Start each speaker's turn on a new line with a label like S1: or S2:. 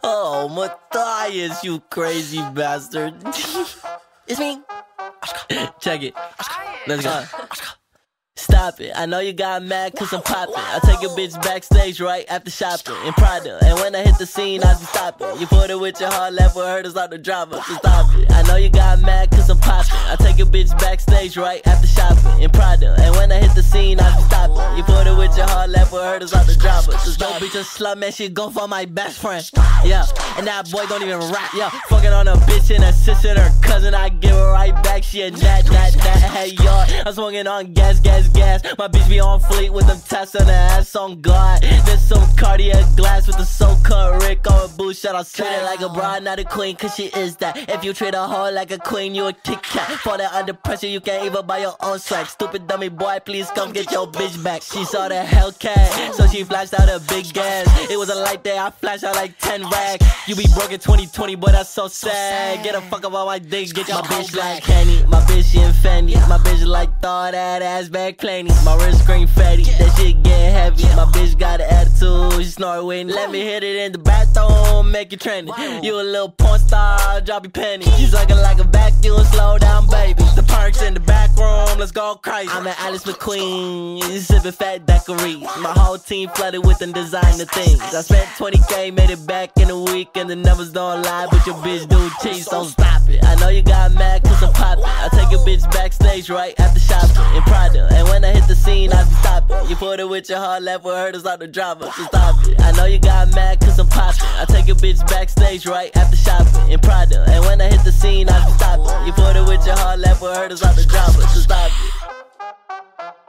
S1: Oh, Matthias, you crazy bastard. It's me. Check it. Let's go. Stop it, I know you got mad cause I'm poppin'. I take a bitch backstage right after shopping in Prada. And when I hit the scene, I just stop it. You put it with your hard left with her to start the drama, so stop it. I know you got mad cause I'm poppin'. I take a bitch backstage right after shopping in Prada. And when I hit the scene, I just stop it. You put it with your hard left with her to start the drama, so stop it. Bitch a slut, man, she go for my best friend. Yeah, and that boy don't even rap. Yeah, fucking on a bitch and a sister and her cousin. I give her right back, she a nat. Hey, y'all, I'm swinging on gas. My bitch be on fleek with them tats on the ass on guard. There's some cardiac glass with the so-called Rick or a boo shot. I'll treat her like a bride, not a queen, cause she is that. If you treat a hoe like a queen, you a Kit Kat. For that under pressure, you can't even buy your own swag. Stupid dummy boy, please come get your bitch back. She saw the Hellcat, so she flashed out a big gas. It was a light day, I flashed out like 10 racks. You be broke in 2020, boy, that's so sad. Get a fuck up on my dick, get your bitch like Kenny. My bitch, she in Fendi. My bitch like throw that ass back plenty. My wrist screen fatty, that shit get heavy. My bitch got an attitude, she snort with. Let me hit it in the bathroom, make it trendy. You a little porn star, drop your penny. You sucking like a vacuum, slow down, baby. The perks in the back room, let's go crazy. I'm an Alice McQueen, sipping fat daiquiris. My whole team flooded with them designer things. I spent 20K, made it back in a week, and the numbers don't lie, but your bitch do cheese, so stop it. I know you got mad cause I'm poppin'. I take a bitch backstage right after shopping in Prada. And when I hit the scene, I just stop it. You put it with your hard left with her to start the drama, so stop it. I know you got mad cause I'm poppin'. I take a bitch backstage right after shopping in Prada. And when I hit the scene, I just stop it. You put it with your hard left with her to start the drama, so stop it.